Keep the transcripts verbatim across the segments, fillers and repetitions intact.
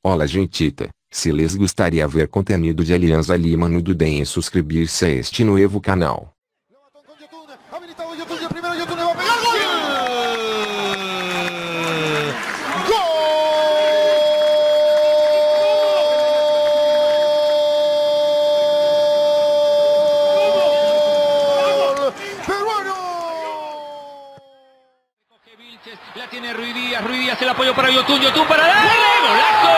Olá, gentita. Se les gostaria ver conteúdo de Alianza Lima no Dudem e suscribir-se a este novo canal. La tiene Ruiz Díaz, Ruiz Díaz el apoyo para Yotun, Yotun para darle, golazo.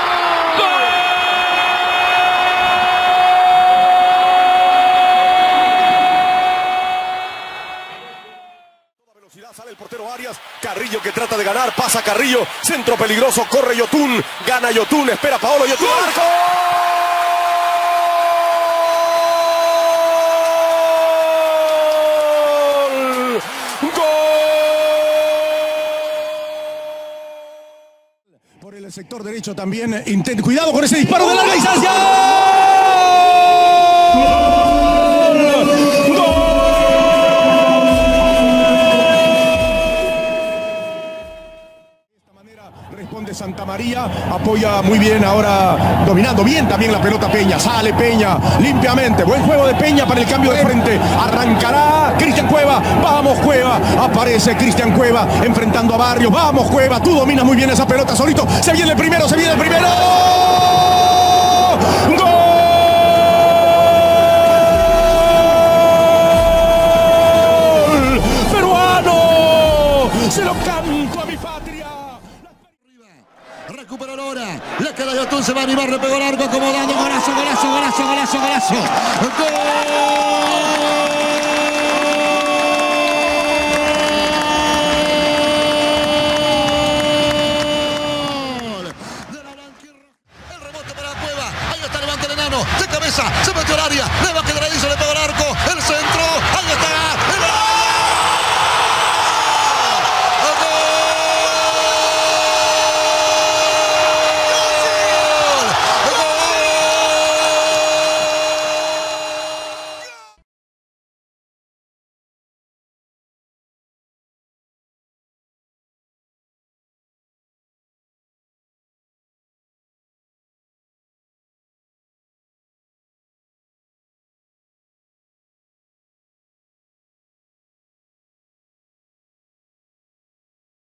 Velocidad, sale el portero Arias, Carrillo que trata de ganar, pasa Carrillo, centro peligroso, corre Yotun, gana Yotun, espera Paolo, Yotun al arco. Por el sector derecho también, intenta, cuidado con ese disparo de larga distancia. ¡Gol! ¡Gol! De esta manera responde Santa María, apoya muy bien ahora, dominando bien también la pelota Peña, sale Peña limpiamente, buen juego de Peña para el cambio de frente, arrancará Cristian Cueva, vamos Cueva, aparece Cristian Cueva enfrentando a Barrios, vamos Cueva, tú dominas muy bien esa pelota solito, se viene el primero, se viene el primero, ¡gol! Peruano, se lo canto a mi patria. Recupera ahora, le queda Yotun, se va a animar, le pegó largo, acomodando, golazo, golazo, golazo, golazo, golazo, gol. El rebote para Cueva, ahí está, levanta el enano, de cabeza, se metió al área, le va a quedar ahí, se le pega.